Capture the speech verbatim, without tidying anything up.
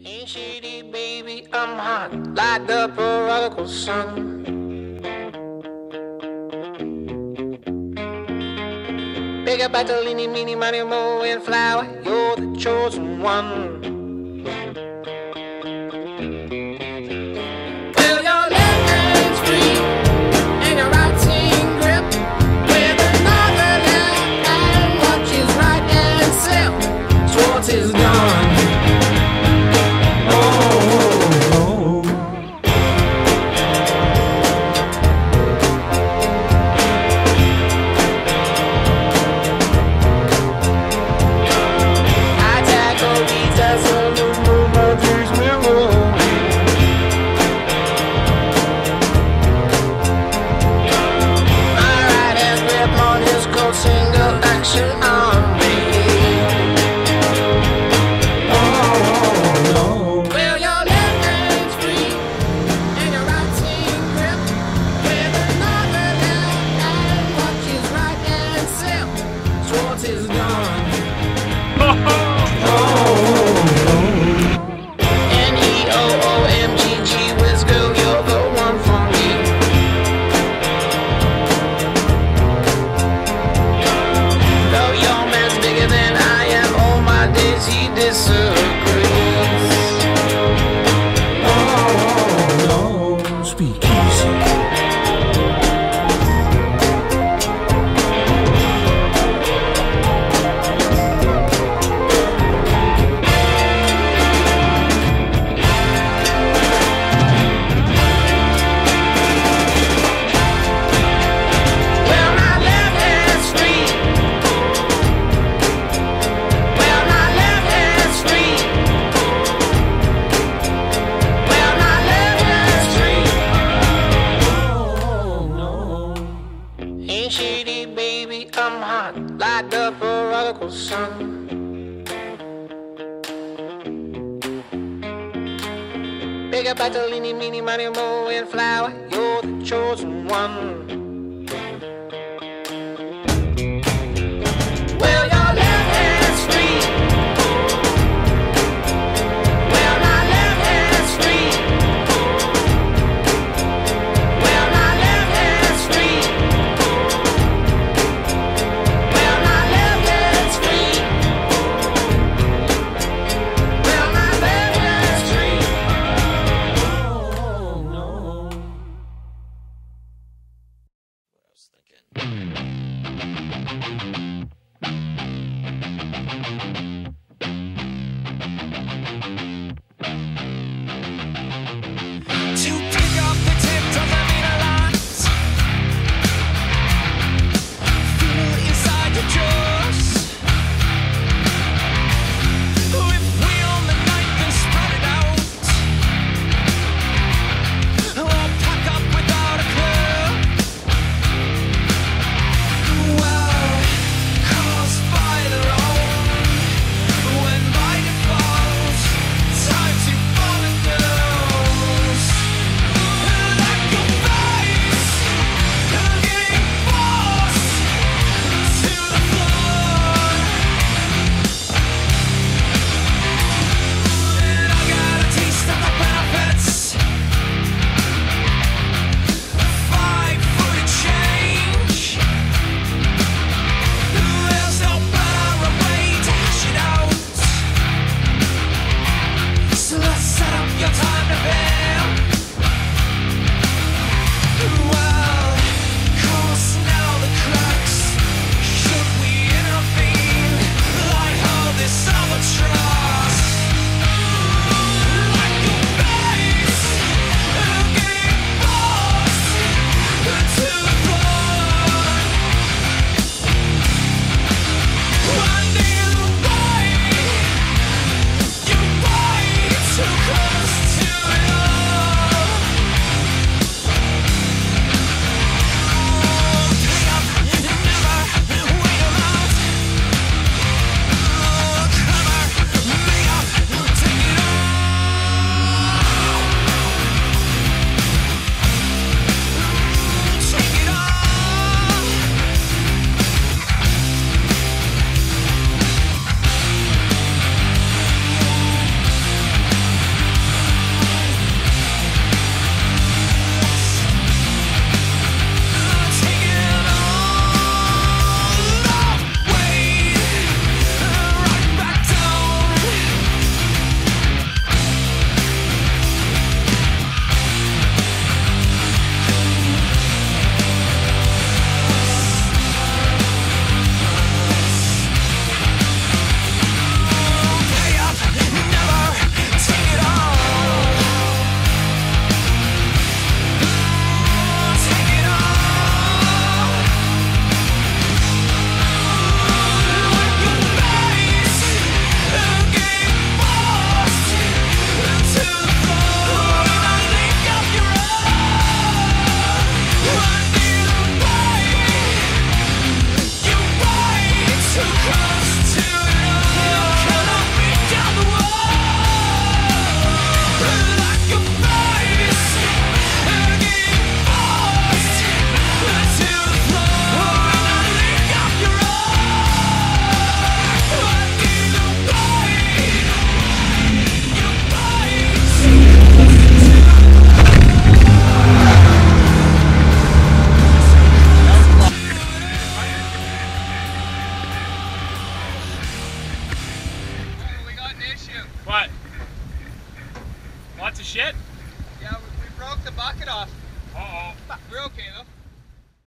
Ain't shady, baby, I'm hot like the prodigal son. Big up Bartolini, meeny, money, mo, and flower, you're the chosen one. Well, your left hand's free and your right hand grip with another left hand watches right and slip. Schwartz is gone. Single action on me. Oh, no. Well, your left hand's free and your right hand grip with another left hand watches right and slip. Schwartz is gone. Oh, N E O O M G G Whiz girl, you're the one for me. He disagrees. Oh, no. Speak easy. Ain't shady, baby, I'm hot like the prodigal son. Big up Bartolini, meeny, money, mo, and flower, you're the chosen one. issue. What? Lots of shit? Yeah, we, we broke the bucket off. Uh-oh. We're okay though.